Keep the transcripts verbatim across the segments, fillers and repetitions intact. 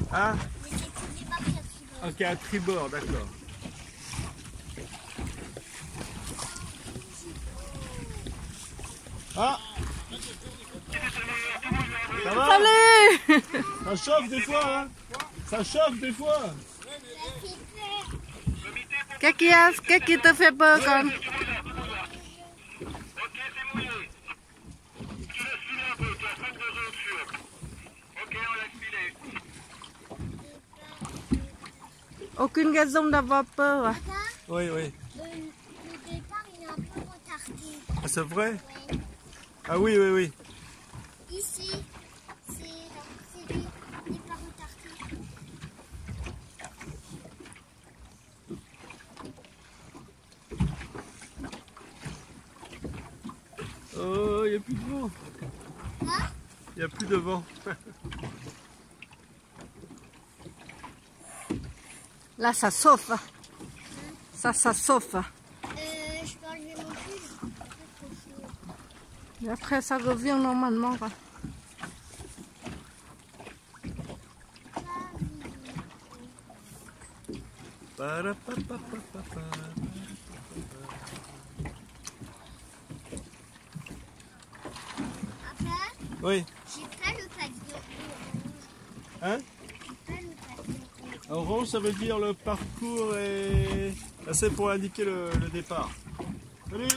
Ah, Mais c'est que des barques à tribord. ok, à tribord, d'accord. Ah, ça va? Salut. Ça chauffe des fois, hein? Ça chauffe des fois. Qu'est-ce qui, a- qu'est-ce qui te fait peur con? Aucune raison d'avoir peur. Là, Oui, oui. le, le départ il est un peu retardé. Ah, c'est vrai? Ouais. Ah oui, oui, oui. Ici, c'est c'est lui, il n'est pas retardé. Oh, il n'y a plus de vent. Hein? Il n'y a plus de vent. Là, ça chauffe. Ça, ça chauffe. Euh, je peux enlever mon pull. Il fait trop chaud. Et après, ça revient normalement. Quoi. Parapapapapapa. Papa, Oui. j'ai pas le pavillon Hein? J'ai pas le pavillon Orange, ça veut dire le parcours est assez pour indiquer le, le départ. Salut.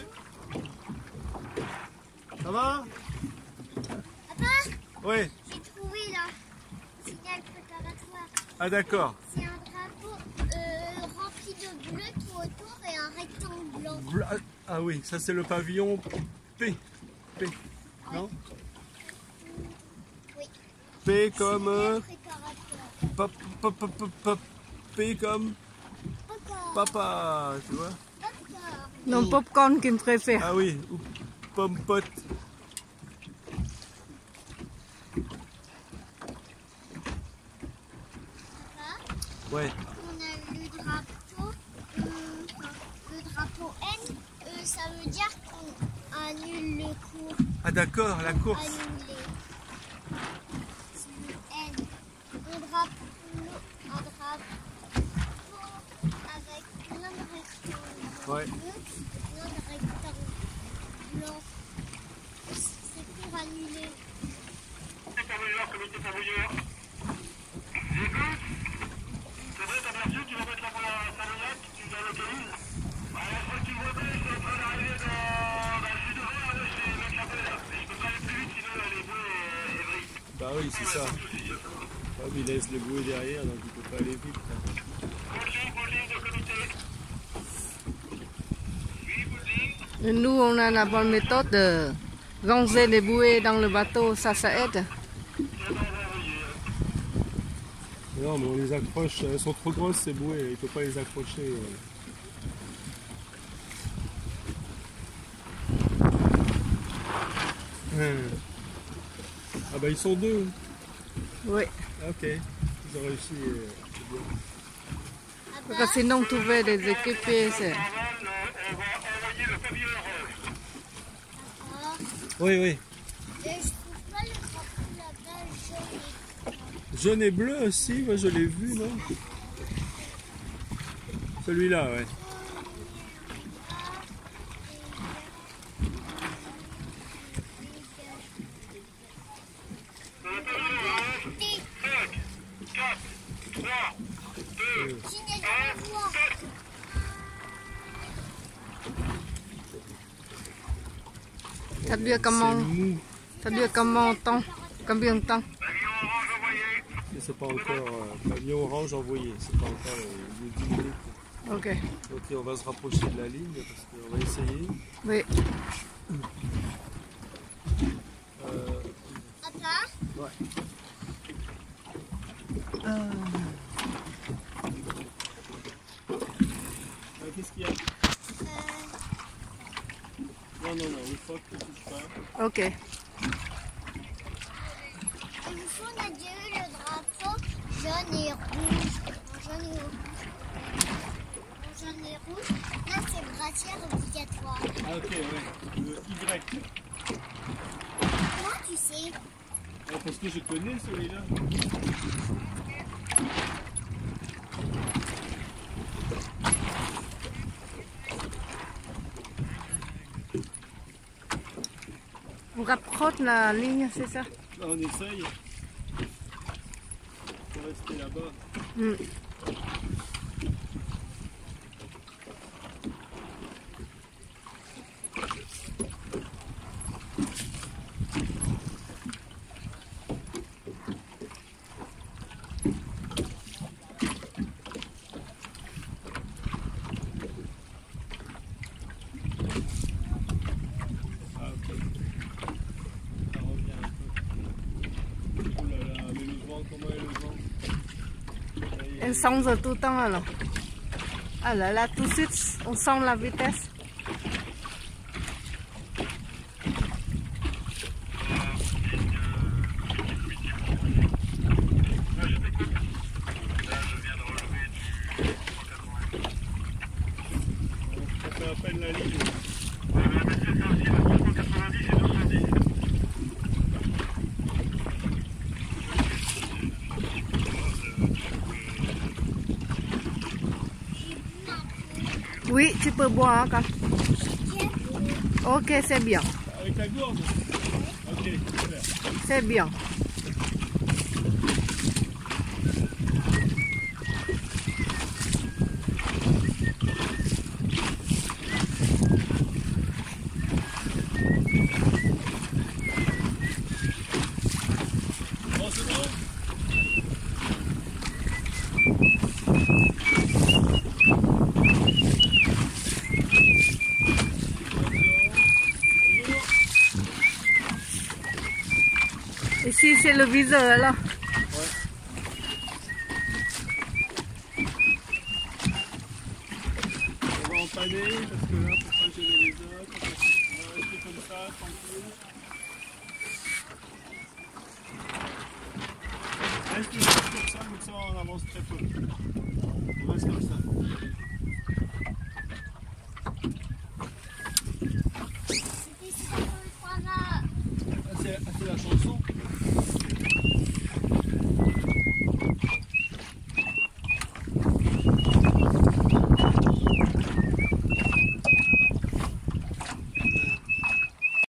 Ça va? Papa, Oui. j'ai trouvé là. Signal préparatoire. Ah d'accord. C'est un drapeau euh, rempli de bleu tout autour et un rectangle blanc. Bla- Ah oui, ça c'est le pavillon P. P. Non? Oui. P comme euh, Signal préparatoire. pap- pap- pap- pap- pap- P comme Papa. papa, tu vois? Papa. Non, popcorn qu'il préfère. Ah oui, ou pomme pote. Papa, Ouais. on a le drapeau. euh, le drapeau N, euh, ça veut dire qu'on annule le cours. Ah d'accord, la course. Annulé. C'est le N. Un drapeau, un drapeau avec plein de rectangles Ouais. bleus, plein de rectangles blancs. C'est pour annuler. Bah oui, c'est ça. Ah oui, il laisse les bouées derrière, donc il peut pas aller vite. Et nous, on a la bonne méthode de ranger les bouées dans le bateau. Ça, ça aide. Non, mais on les accroche, elles sont trop grosses ces bouées, il ne faut pas les accrocher. euh. Hum. Ah bah ils sont deux. Oui. Ok, ils ont réussi. euh, c'est bien. Papa, Parce que sinon, tu veux les équiper. c'est- papa, Oui, oui. euh, je trouve pas le drapeau là-bas jaune et Jaune et bleu aussi, moi je l'ai vu, non? Celui-là, ouais. Signal de voix. Ça dure C'est comment, mou. ça dure comment de temps? Combien de temps? Mais c'est pas encore euh, pavillon orange envoyé, c'est pas encore euh, les dix minutes. Ok. Ok, on va se rapprocher de la ligne parce qu'on va essayer. Oui. Papa, Ouais. Euh, Qu'est-ce qu'il y a? euh, Non, non, non, une fois que tu touches pas. Ok. une fois on a déjà eu le drapeau jaune et rouge. En jaune et rouge. En jaune et rouge. Là c'est brassière obligatoire. Ah, ok, ouais. Le Y. Comment tu sais? Ah, parce que je connais celui-là. On rapproche la ligne, c'est ça? Là, on essaye. Pour rester là-bas. Mm. Elle sent tout le temps alors. Ah là là, tout de suite, on sent la vitesse. On fait appel la ligne. Oui, tu peux boire quand. Ok, c'est bien. Avec la gourde? Ok, super. C'est bien. Bon, c'est bon? Ici, c'est le viseur là. Ouais. On va empanner parce que là, pour pas gêner les autres, on va rester comme ça, tranquille. Reste juste comme ça, comme ça on avance très peu.